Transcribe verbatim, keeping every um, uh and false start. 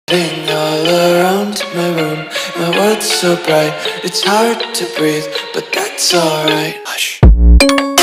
Ring all around my room, my world's so bright, it's hard to breathe, but that's alright. Hush.